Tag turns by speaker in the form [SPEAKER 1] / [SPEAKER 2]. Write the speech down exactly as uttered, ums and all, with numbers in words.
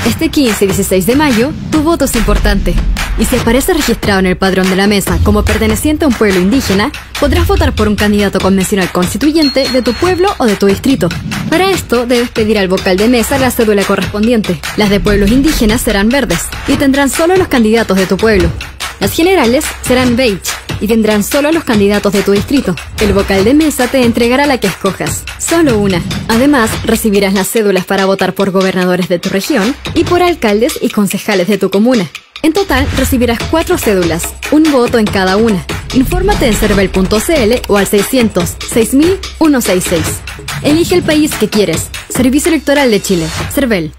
[SPEAKER 1] Este quince y dieciséis de mayo, tu voto es importante. Y si apareces registrado en el padrón de la mesa como perteneciente a un pueblo indígena, podrás votar por un candidato convencional constituyente de tu pueblo o de tu distrito. Para esto, debes pedir al vocal de mesa la cédula correspondiente. Las de pueblos indígenas serán verdes y tendrán solo los candidatos de tu pueblo. Las generales serán beige y tendrán solo los candidatos de tu distrito. El vocal de mesa te entregará la que escojas, solo una. Además, recibirás las cédulas para votar por gobernadores de tu región y por alcaldes y concejales de tu comuna. En total, recibirás cuatro cédulas, un voto en cada una. Infórmate en cervel punto cl o al seiscientos, seis mil, ciento sesenta y seis. Elige el país que quieres. Servicio Electoral de Chile. Cervel.